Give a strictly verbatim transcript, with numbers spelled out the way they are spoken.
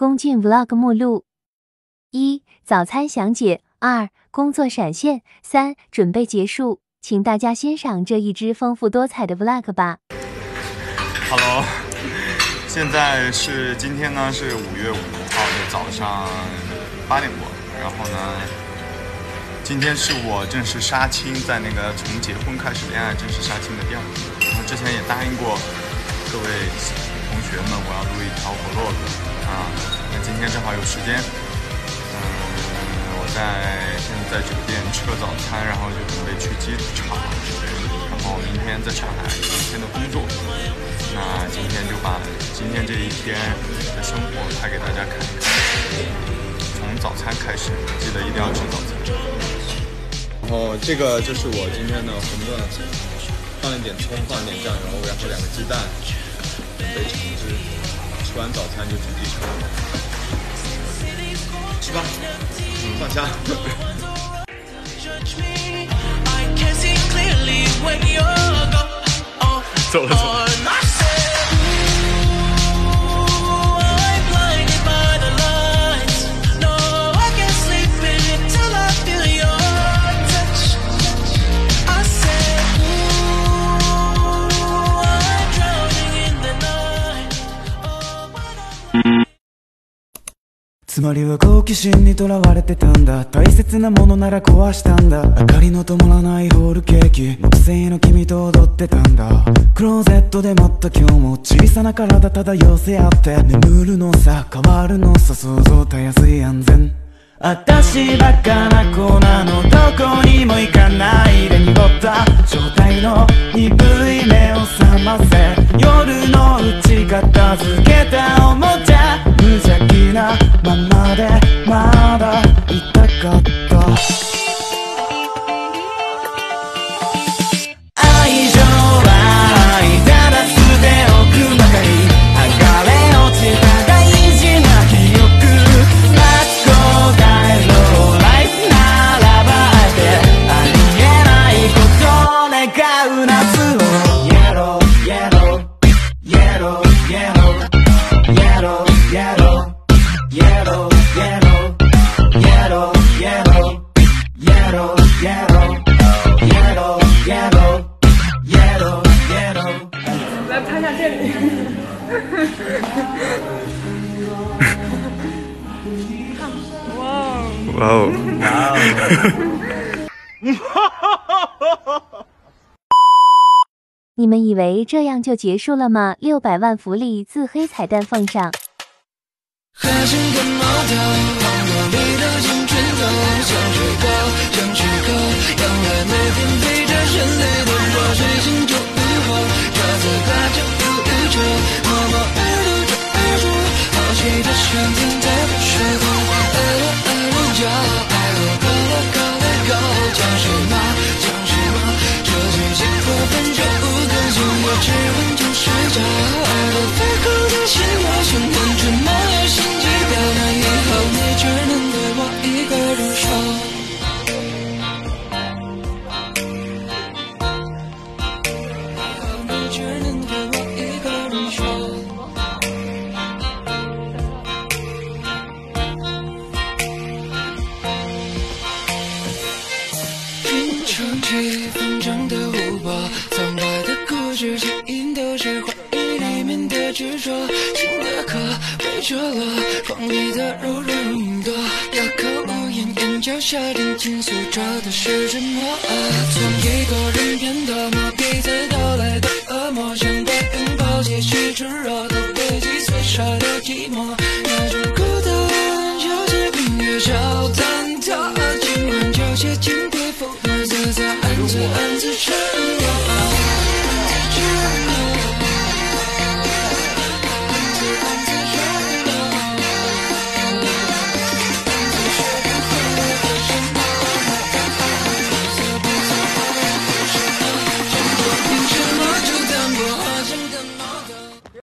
龚俊 Vlog 目录：一、早餐详解；二、工作闪现；三、准备结束。请大家欣赏这一支丰富多彩的 Vlog 吧。 Hello， 现在是今天呢是五月五号的早上八点多，然后呢，今天是我正式杀青，在那个从结婚开始恋爱正式杀青的第二天。然后之前也答应过各位同学们，我要录一条 vlog 啊。那今天正好有时间，嗯，我在现在在酒店吃个早餐，然后就准备去机场，然后明天在上海有一天的工作。那今天就把今天这一天的生活拍给大家看一看，从早餐开始，记得一定要吃早餐。然后这个就是我今天的馄饨，放一点葱，放一点酱油，然后两个鸡蛋，准备橙汁。吃完早餐就去机场，吃吧，嗯，放下。走了走了。 つまりは好奇心にとらわれてたんだ。大切なものなら壊したんだ。明かりの灯らないホールケーキ、木製の君と踊ってたんだ。クローゼットで待った今日も小さな体漂せ合って眠るのさ、変わるのさ、想像たやすい安全。私バカな子なの、どこにも行かないで濁った状態の鈍い目を覚ませ。夜のうち片付けたおもちゃ、無邪気なままでまだいたかった。愛情はただ捨ておくばかり、剥がれ落ちた大事な記憶。憧れのライフならばあえてありえないことを願う夏を。Yellow, yellow, yellow, yellow, yellow, yellow, yellow, yellow, yellow, yellow, yellow, yellow, yellow, yellow, yellow。 来拍下这里。哇哦！ 哇哦！ 哇哦！ 你们以为这样就结束了吗？六百万福利自黑彩蛋奉上。 和声跟毛头，黄土里的青春走，像水沟，像水沟，让爱每天陪着人类的我，睡醒就雨后，这次大就有宇宙，默默爱读着爱说，好奇的选择在不说口，爱了爱了就爱了，够了够了够，讲什么讲什么，这句结果分手不甘心，我只问就睡着，爱了飞空的心，我想问什么心机婊，那以后你只能对我一个人说。撑起风筝的湖泊，苍白的故事起因都是回忆里面的执着，新的课被折落，封闭的柔软云朵，哑口无言，眼角下定情诉着的是什么啊？从一个人变得麻痹，再到来的恶魔，想被拥抱，继续炙热的被击碎晒的寂寞，那种孤单有些冰月小忐忑，今晚就写进对风。暗自暗